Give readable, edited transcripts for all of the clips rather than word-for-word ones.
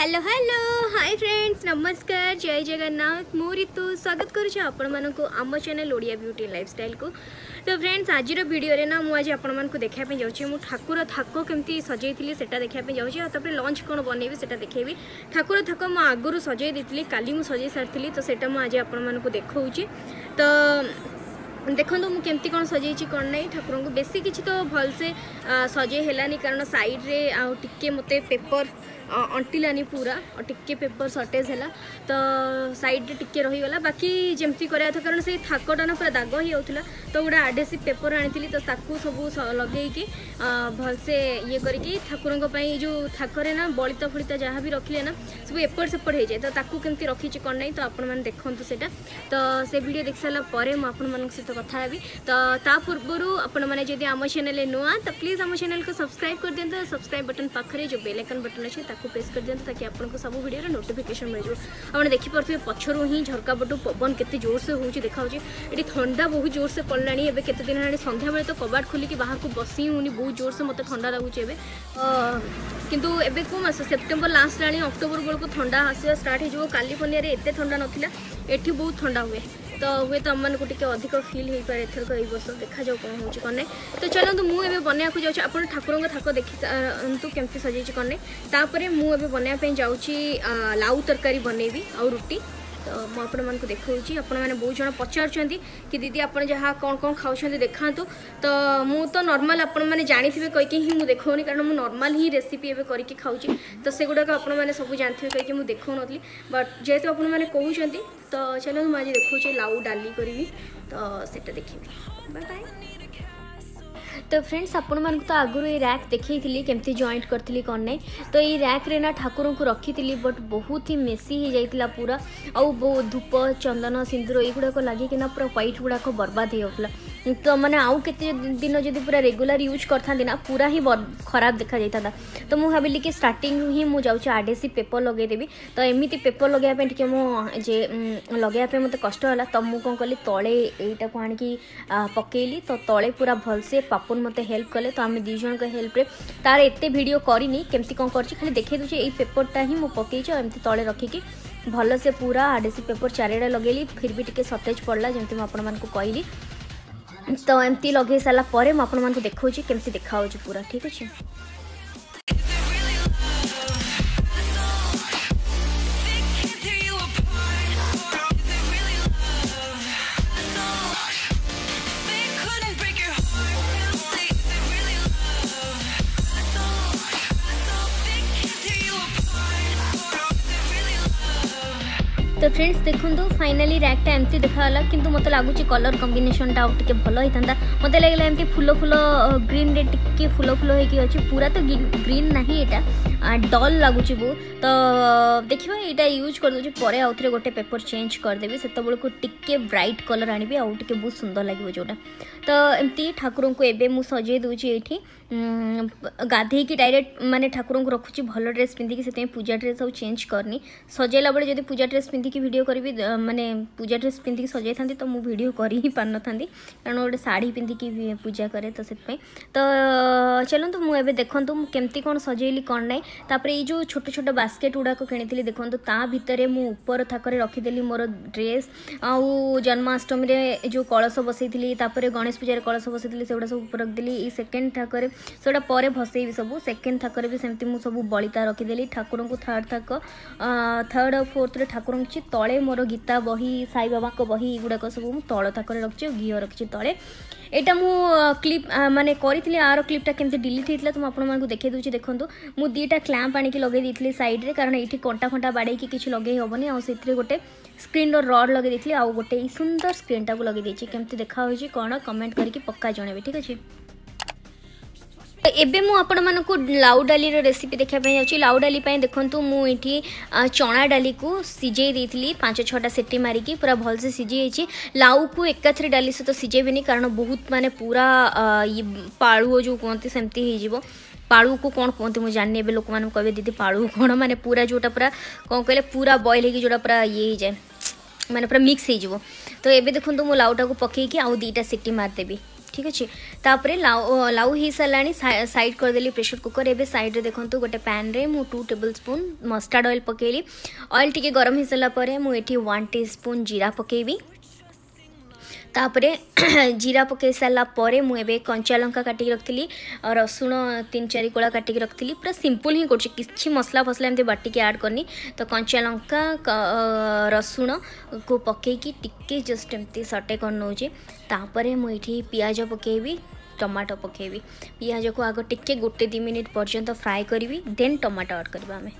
Hello hello hi friends नमस्कार जय जगन्नाथ मु ऋतु स्वागत करुच्छे आपण मानक आम चैनल ओडिया ब्यूटी लाइफस्टाइल को। तो फ्रेंड्स आज वीडियो रे ना मुझे आपण मानक देखापी जाऊँगी मु ठाकुर थाक केमती सजैली से देखापी जाऊँगी और लंच कौन बनैबी से देखेबी। ठाकुर थाक मु आगुरी सजै देती काली मुझे सजै सारी तो सेटा मुझे आपण मानक देखौची। तो देखो मुझे कौन सजै कौन ना ठाकुर को बेसी किसी तो भलसे सजै हेलानी कारण साइड रे टिके मते पेपर अंटिलानी पूरा और टिके पेपर सर्टेज है तो साइड रे टिके रहीगला बाकी जमती करा था कारण से थाकटा ना पूरा दाग ही होता तो गोटे आडेसिव पेपर आनी तो ताकू सब लगे भलसे ये करके ठाकुर जो थाकरे ना बलिता फलिता जहाँ भी रखिले ना सब एपट सेपट हो जाए तो ताकू केमती रखी कौन ना तो आपण मैंने देखूँ सेटा तो से वीडियो देख सारा पर मुझे सहित कथा हेबी। तो ता पूर्व आपण मैंने जब आम चैनल नुआ तो प्लीज आम चैनल को सब्सक्राइब कर दिखाते सब्सक्राइब बटन पाखे जो बेल आइकन बटन अच्छे प्रेस कर दिखाते ताकि आपको सब वीडियो नोटिफिकेशन मिल जाए। आप देखिपे पछरू ही झरका पटू पवन केते जोर से हो देखा ये ठंडा बहुत जोर से पड़ला केते दिन है संध्या बेले तो कबाट खोलिकी बाहर को बसी होनी बहुत जोर से मत ठंडा लगुच किंतु एबे को मास सेप्टेम्बर लास्ट लाणी अक्टोबर बेलू को ठंडा आसा स्टार्ट हो कैलिफोर्निया रे एते ठंडा नथिला एठी बहुत ठंडा हुए तो हुए तो आम को अधिक फिल हो पाए एथरक ये वर्ष देखा जाऊ कौन हो कौन तो चलते मुझे बनवा जाऊँ आप ठाकुर थाक देखी सारूँ केमती सजै कौन तापर मुझे बनवाई जाऊँगी लाउ तरकारी बनैबी आउ रुटी। तो मुझे देखा आपण मैंने बहुत जन पचार कि दीदी आप जहाँ कौन कौन खाऊँ देखा तो मु तो नॉर्मल आपण मैंने जानी कहीकि ही मुझे देखनी कारण मुझे नॉर्मल ही रेसिपी एवं करके खाऊँ तो से गुड़ाक आपण मैंने सब जानते कहीकि मुझे देखा नी बट जेहेतु आपण मैंने कहते तो चलो मुझे देखा लाउ डाली करी तो सेटा देखी बाय बाय। तो फ्रेंड्स आपण मन तो आगुरी ये रैक देखी केमती जॉइंट करी कौन ना तो ये रैक रे ना ठाकुर को रखी थी बट बहुत ही मेसी हो जाता पूरा आउ धूप चंदन सिंदूर युड़ाक लगे ना पूरा व्हाइट गुड़ाक बर्बाद हो तो मैंने आउ केते दिन जब पूरा रेगुलर यूज करता ना पूरा ही खराब देखा जाता तो मुझे भाविली कि स्टार्टिंग ही मुझे जाऊँ आडेसिव पेपर लगेदेवी तो एमती पेपर लगे टे मुझे लगे मत कष्ट है तो मुझे कौन कली तले यटा को आणिकी पकेली तो तले पूरा भलसे पापुन मत हेल्प कले तो आम दी जन हेल्प रे तार एते वीडियो करनी केमती कौन कर खाली देखे दूसरे ये पेपरटा ही मुझे पकईची एमती तले रखिकी भल से पूरा आडेसिव पेपर चारिड़ा लगेली फिर भी टिके सतेज पड़ला जमती मुझे कहली तो एमती लगे सारापर मुझे देखा केमती देखा पूरा ठीक अच्छे। तो फ्रेंड्स देखो फाइनाली रैकटा एमती देखाला किंतु मत लगुच कलर कॉम्बिनेशन टा टिके भल होता मत लगे एमती फुल फुल ग्रीन रे टिके फुल फुल होगी पूरा तो ग्रीन ना यहाँ डल लगुच बहुत तो देखिए यहाँ यूज कर दूसरी पर आउ थे गोटे पेपर चेंज करदेवी से टिके ब्राइट कलर आनी आउ टे बहुत सुंदर लगे जोटा तो एमती ठाकुर को एबे मु सजे दूची ये गाधे की डायरेक्ट माने ठाकुर को रखुची भल ड्रेस पिंधिकी से पूजा ड्रेस सब चेंज करनी सजेला बेले जब पूजा ड्रेस पिंधिकी वीडियो करी माने पूजा ड्रेस पिंधिकी सजाई था तो मुझे वीडियो कर ही पार था कारण गोटे शाढ़ी पिंधिकी पूजा करे तो तो चलते मुझे देखूँ केमती कौन सजेली कौन ना तापर ये जो छोट छोट बास्केट गुड़ाक किणी देखो ता भितर मुझे ऊपर थाकर रखीदेली मोर ड्रेस आउ जन्माष्टमी जो कलश बसई गणेश पूजा कलश बसई से सब ऊपर रखदेली ये सेकेंड थाकर से पर भसई सब सेकेंड थाकर भी सेमती मुझे सब बलिता रखीदेली ठाकुर को थर्ड थाक थर्ड और फोर्थ ठाकुर तले मोर गीता बही साई बाबा को बही गुड़ाक सब तल थाकर रखी घी रखी तले एटा मु क्लिप माने करी आर क्लिपटा केमती डिलीट होता तो मुझे देखे दूसरी देखो मुझे दीटा क्लैंप आनिकी लगे देती साइड रे कारण ये कंटा फंटा बाड़े किसी लगे हेनी आते गोटे स्क्रीन रड लगे देती आउ गोटे सुंदर स्क्रीन टाक लगे देती केमती देखा कौन कमेंट करके पक्का जनइबे ठीक अच्छे। एबे मु आपण मानकु लाउ डाली रेसिपी देखापी जाऊँगी लाउ डाली देखूँ मुझे चना डाली को सिझे देती 5-6टा सीटी मारिकी पूरा भल से सिझी लाउ को एकाथरे डाली सहित सिझेबी कारण बहुत माने पूरा पालुओ जो कहते सेमती हो पालू को कौन कहते मुझे जानी ए लोक मैंने कहे दीदी पालू कौन माने पूरा जोटा पूरा कौन कहले पूरा बॉयल हो जोटा पूरा ये हो जाए माने पूरा मिक्स हो तो ये देखो मुझे लाउटा को पकईकी आउ 2टा सीटी मारदेवी ठीक अच्छे। तापर लाउ लाउ हो साराणी साइड करदेली प्रेशर कुकर। एवं साइड रे देखो गोटे पैन रे मु 2 टेबल स्पून मस्टर्ड ऑयल पकेली। ऑयल टिके गरम हो सारा पर मुझे 1 टीस्पून जीरा पकेबी। तापरे जीरा पकई सारा पर मुझे कंचा लंका काटिक रखी, रसुण 3-4 कोला काटिक रखी। पूरा सिंपल ही किसी मसला फसला एमती बाटिक ऐड करनी। तो कंचा लंका रसुण को पकईकी टिके जस्ट एमती सटे कर नौचे। तापर मुझे पियाज पकेबी, टमाटो पकेबी। पियाज को आग टिके 1-2 मिनिट पर्यंत फ्राए करी, देन टमाटो ऐड करबा हमें।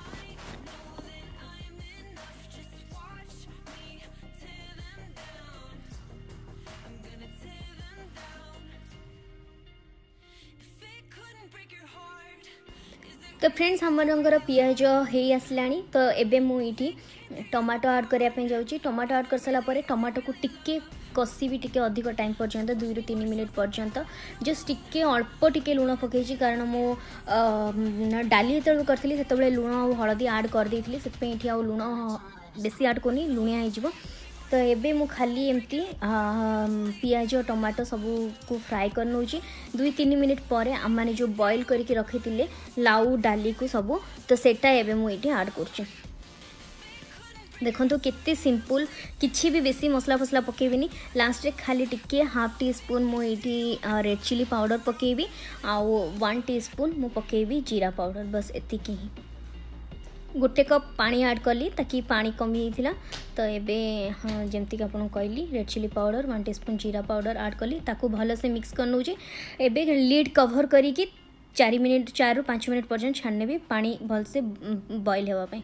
तो फ्रेंड्स हमर पियाज हो आसला। तो एबे मुझे टमाटो ऐड करने जाऊँगी। टमाटो ऐड कर सारा पर टमाटो को टिके कषिबी टिके अधिक टाइम पर्यंत 2-3 मिनिट पर्यंत जस्ट टिके अल्प टिके लुण पकई, कारण मो डाली जो करी से लुण और हलदी ऐड कर देती से आउ लुण बेसी ऐड करनी, लुणिया हो। तो एबे मु खाली एमती पियाज टमाटो सबू को फ्राए कर नौची। 2-3 मिनिट पर आम मैंने जो बॉईल करके रखी लाउ डाली को सबू, तो सेटा एबे मु ये ऐड कर। देखो तो केते सिंपल, किछि भी बेसी मसला फसला पकेबिनी। लास्ट रे खाली टिके 1/2 टीस्पून मु ये रेड चिली पाउडर पकेबी, आउ 1 टीस्पून मु पकेबी जीरा पाउडर, बस एतिकी ही। 1 कप पानी ऐड कली ताकि पानी कमी होता। तो एबे हाँ जमती कि आपको कहली रेड चिली पाउडर 1 टीस्पून जीरा पाउडर ऐड कली, ताकू भल से मिक्स कर नौचे। एबे लीड कवर करी 4 ରୁ 5 मिनट पर्यंत छाड़ने भी पानी भल से बॉईल होगा।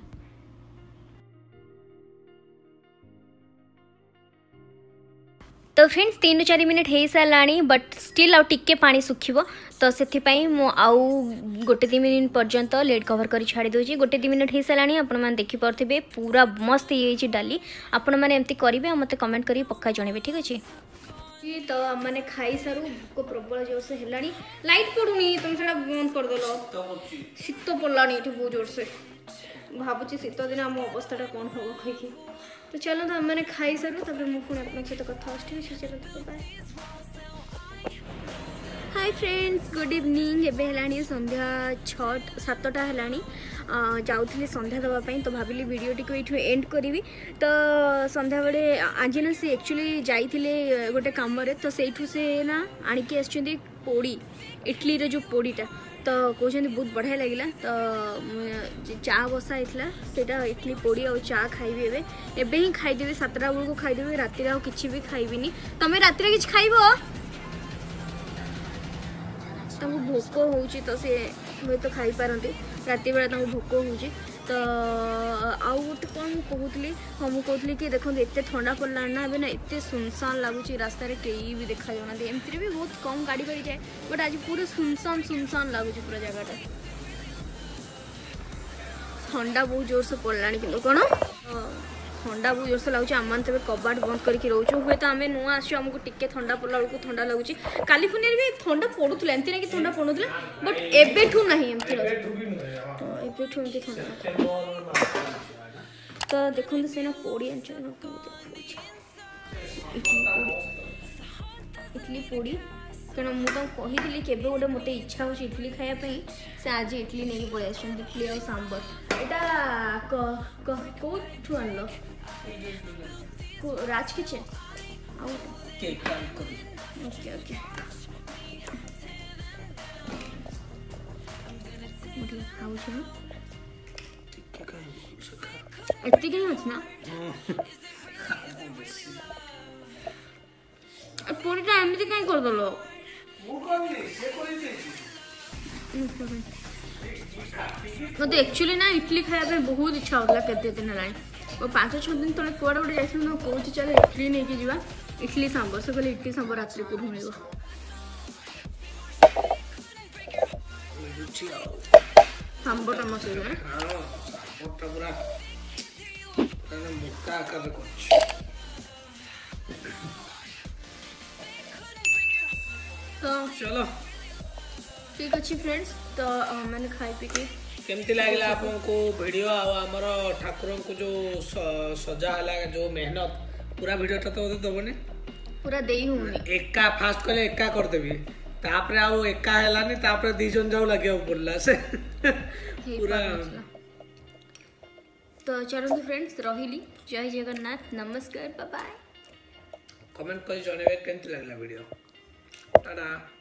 तो फ्रेंड्स 3-4 मिनट हो सारा, बट स्टिल आउ टिके पानी सुखिबो। तो से मु आउ 1-2 मिनट पर्यंत लेड कवर कर छाड़ी दूसरी। 1-2 मिनट हो सारा, आपण मैंने देखिपे पूरा मस्त ये डाली। आपण मैंने एमती करेंगे, मत कमेंट कर पक्का जनइबे, ठीक अच्छे। तो मैंने खाई सारू, भोक प्रबल जोर से है। लाइट पड़ूनी, तुम से बंद करदेल। शीत पड़लानी ये बहुत जोर से, भावुँ शीत दिन आम अवस्था कौन हम कहीं। तो चलो तो मैंने खाई सारू, तब मुझे पुणी अपने सहित कथा ठीक है। चलो bye. Hi friends, good evening. एबे है संध्या 6-7टा है। जाऊँगी संध्या देवाई, तो भाविली वीडियो टी एंड करी। तो संध्या बेले आज ना सी एक्चुअली जाइए गोटे कम, तो सेठू से ना आणिकी आस पोड़ी, इडली रे जो पोड़ीटा, तो कहते बहुत बढ़िया लगे। तो चा बसा होता सेटा इडली पोड़ी और चा खाइबी। एबे ही खाईदेवी 7टा बेलू खाईदेवी, राति आउ किसी भी खाइबिनी। तुम राति किसी खाइब, तुमको भोक होची, तो सी हुए तो खाई पारती राति बेला तुमको भोक होची। तो आउ गोटे कौन कहूली, हाँ मुझे कहली कि देखो एत ठंडा पड़ला ना, ना एत सुनसान लगुच, रास्तार कहीं भी देखा जाना। एमती भी बहुत कम गाड़ी कर जाए, बट आज पूरा सुनसान लगुच पूरा जगह। ठंडा बहुत जोर से पड़ला कि कौन ठंडा बहुत जोर से लगुच। आम मैंने तब कबाट बंद करके रोचु, हे तो आम नुआ आमको टिके ठंडा पड़ला बेलू ठंडा लगुच। कालिफोर्निया भी ठंडा पड़ूला, एमती ना कि ठंडा पड़ूला, बट एबेठू नहीं एमती। तो एबेठू एमती ठंडा। तो देखो तो सेना पोड़ी इडली पोड़ी, कारण मुझे कही कि गोटे मत इच्छा हो इडली खायापी, से आज इडली नहीं पड़े इडली और सांबर। यहाँ कौटू आनल राज किचन। ओके ओके एति कहीं अच्छी ना पोड़ीटा एमती कहीं करदेल। मत एक्चुअली ना इडली खाया बहुत इच्छा होता केते दिन है। 5-6 दिन तले कौड़े गोटे जाइए, कौच चल इडली नहीं जावा, इडली सांबर। से कहले इडली सांबर रात्रि को मिल सांबर टमाट तो चलो ठीक अच्छे फ्रेंड्स। तो मैंने खाई पी के केमती लगे आपको वीडियो आमर ठाकुर को जो सजा है जो मेहनत पूरा वीडियोटा तो दबने पूरा देई होनी एका फास्ट कले एका करदेबी तापरे आउ एका हेलानी तापरे दी जन जाऊ लगे पड़ला से पूरा तो चलो फ्रेंड्स रहिली जय जगन्नाथ नमस्कार बाय बाय कमेंट कर जणेबे केंति लागला वीडियो टाटा।